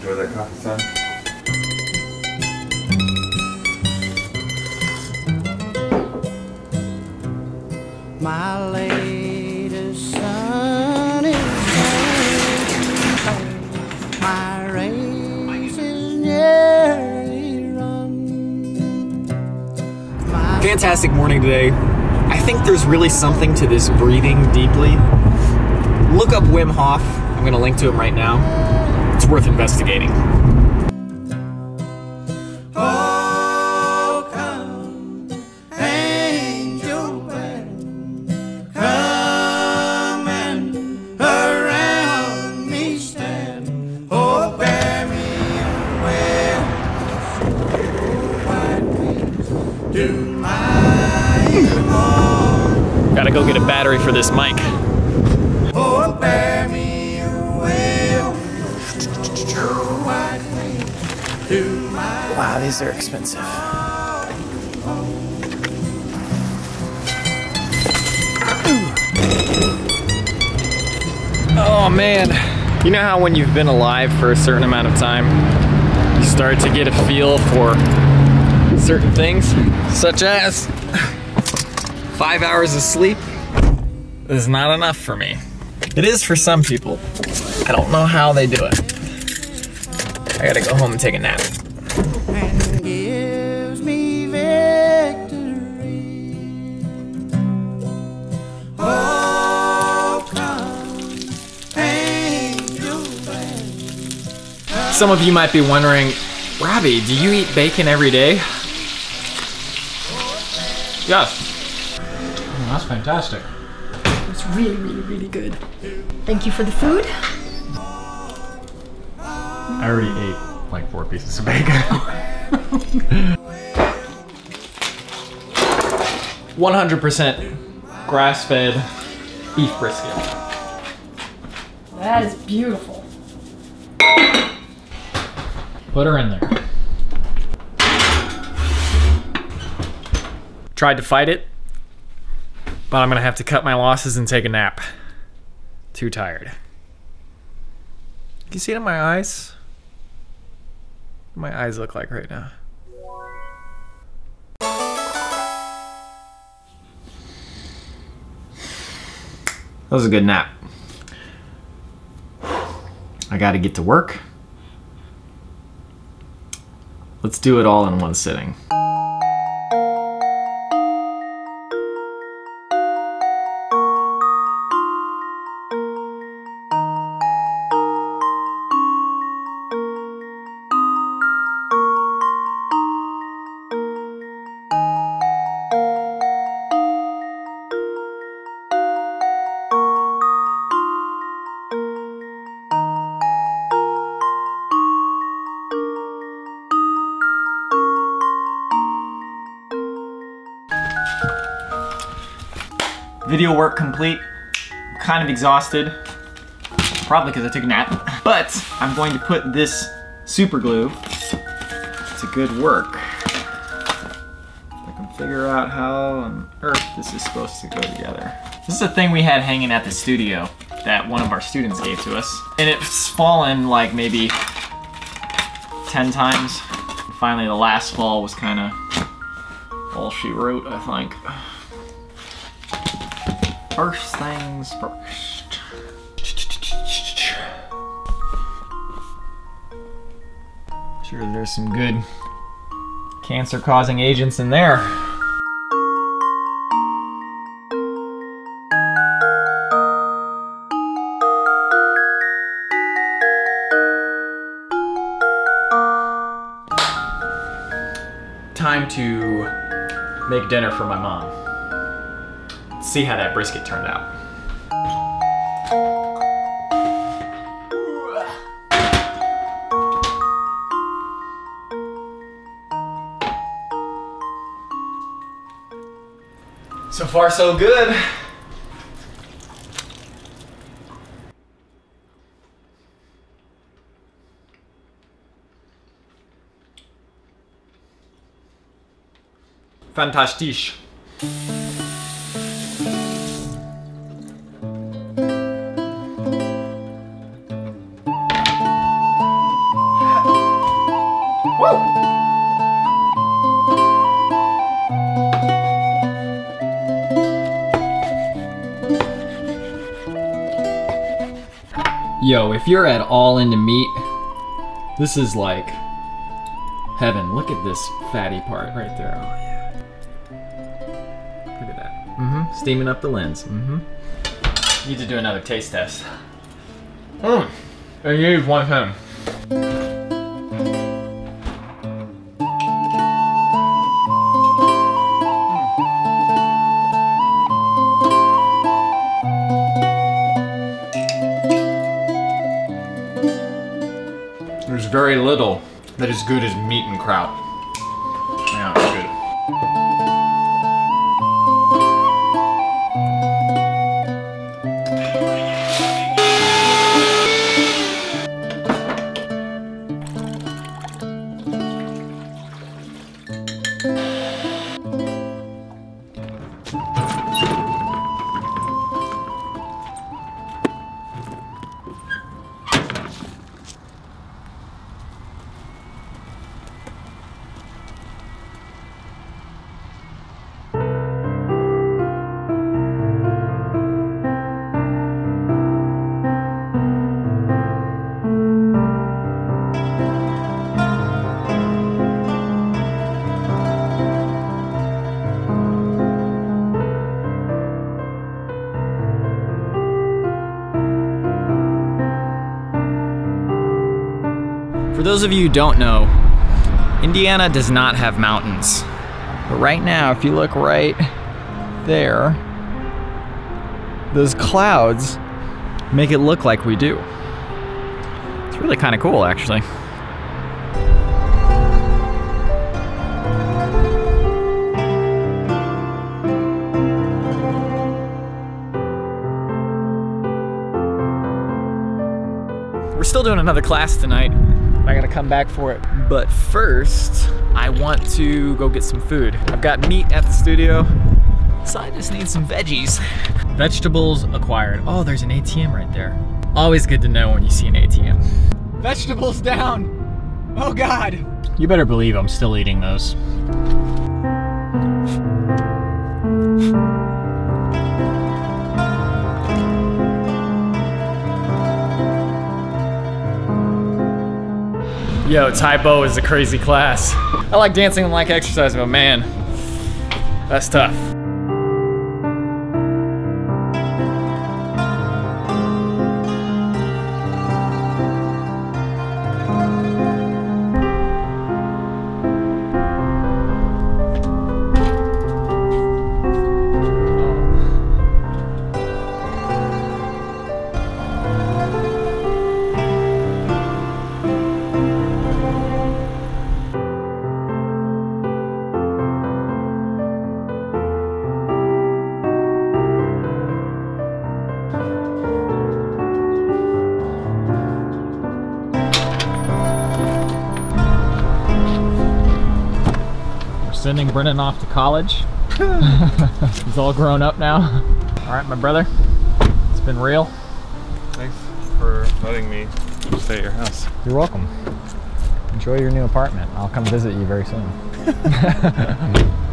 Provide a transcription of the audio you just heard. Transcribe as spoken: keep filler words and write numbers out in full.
enjoy that coffee, son? My latest son is shining, my race is nearly run. My Fantastic morning today. I think there's really something to this breathing deeply. Look up Wim Hof. I'm gonna link to him right now. It's worth investigating. Oh, come, angel band, come and around me stand. Oh, bear me away on the white wings to my home. Gotta go get a battery for this mic. Oh, bear me away on the white wings to my Wow, these are expensive. Oh man. You know how when you've been alive for a certain amount of time, you start to get a feel for certain things, such as five hours of sleep is not enough for me. It is for some people. I don't know how they do it. I gotta go home and take a nap. and gives me victory. Oh, come, angel band. Some of you might be wondering, Robbie, do you eat bacon every day? Yes. Oh, that's fantastic. It's really, really, really good. Thank you for the food. I already ate like four pieces of bacon. one hundred percent grass-fed beef brisket. That is beautiful. Put her in there. Tried to fight it, but I'm gonna have to cut my losses and take a nap. Too tired. Can you see it in my eyes? What do my eyes look like right now? That was a good nap. I gotta get to work. Let's do it all in one sitting. Video work complete. I'm kind of exhausted, probably because I took a nap, but I'm going to put this super glue to good work. I can figure out how on earth this is supposed to go together. This is a thing we had hanging at the studio that one of our students gave to us, and it's fallen like maybe ten times. Finally, the last fall was kind of all she wrote, I think. First things first. Sure, there's some good cancer-causing agents in there. Time to make dinner for my mom. See how that brisket turned out. So far, so good. Fantastisch. Yo, if you're at all into meat, this is like heaven. Look at this fatty part right there. Oh yeah. Look at that. Mm-hmm. Steaming up the lens. Mm-hmm. Need to do another taste test. Mm. I need one time. There's very little that is good as meat and kraut. Yeah, it's good. For those of you who don't know, Indiana does not have mountains. But right now, if you look right there, those clouds make it look like we do. It's really kind of cool, actually. We're still doing another class tonight. I gotta come back for it. But first, I want to go get some food. I've got meat at the studio, so I just need some veggies. Vegetables acquired. Oh, there's an A T M right there. Always good to know when you see an A T M. Vegetables down. Oh God. You better believe I'm still eating those. Yo, Tae-Bo is a crazy class. I like dancing and like exercising, but man, that's tough. Sending Brennan off to college. He's all grown up now. All right, my brother, it's been real. Thanks for letting me stay at your house. You're welcome. Enjoy your new apartment. I'll come visit you very soon.